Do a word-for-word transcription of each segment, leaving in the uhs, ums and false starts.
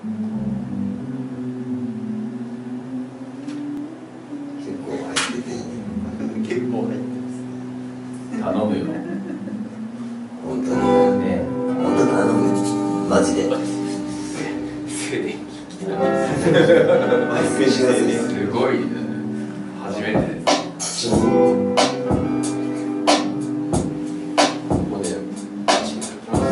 結構入ってていいね。 結構入ってます。頼むよ。 本当にね。本当頼む。マジで。 静電気来た。すごい、初めてです。もうね、あっちに来ます。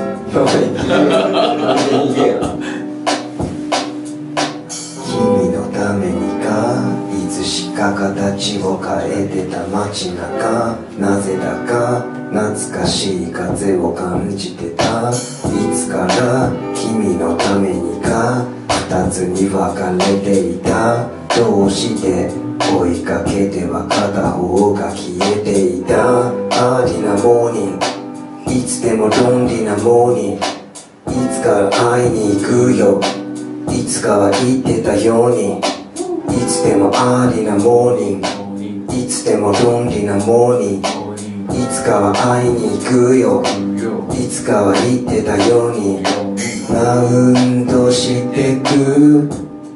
君のためにか、いつしか形を変えてた街中。なぜだか懐かしい風を感じてた。いつから君のためにか二つに分かれていた。どうして追いかけては片方が消えていた。アーリーなモーニング、いつでもロンリーなモーニング。いつか会いに行くよ、いつかは言ってたように。いつでもアーリーなモーニング、いつでもロンリーなモーニング。いつかは会いに行くよ、いつかは言ってたように。ラウンドしてく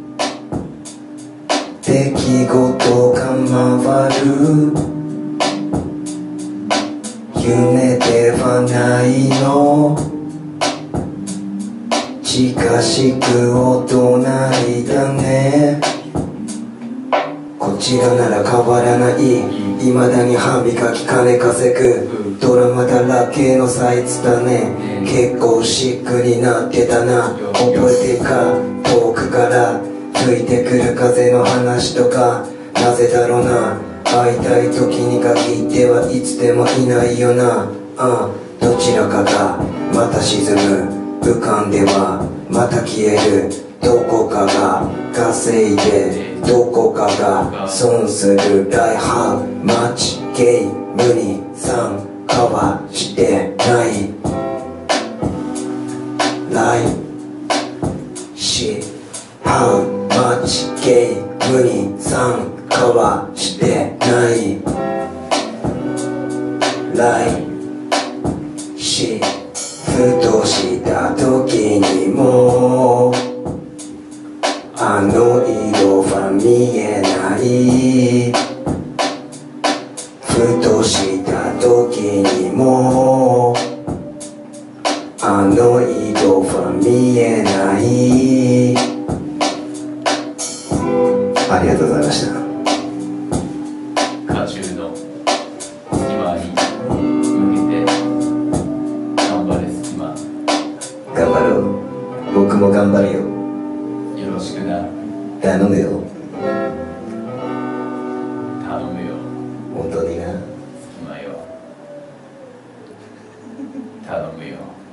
出来事が回る。夢ではないの、近しくお隣だね。こちらなら変わらない、未だに歯磨き金稼ぐ。ドラマだらけのサイズだね。結構シックになってたな。覚えてか、遠くから吹いてくる風の話とか。なぜだろうな、会いたい時に限ってはいつでもいないよな。ああ、どちらかがまた沈む、浮かんではまた消える。どこかが稼いでどこかが損する。ライハーマッチゲームに参加はしてない。ライシハーマッチゲームに参加はしてない。ライシふとした時にもあの色は見えない。ふとした時にもあの色は見えない。ありがとうございました。 歌中の今に向けて頑張れスキマ。 頑張ろう。僕も頑張るよ。 よろしくな。 頼むよ。 頼むよ。 本当にな。 スキマよ。頼むよ。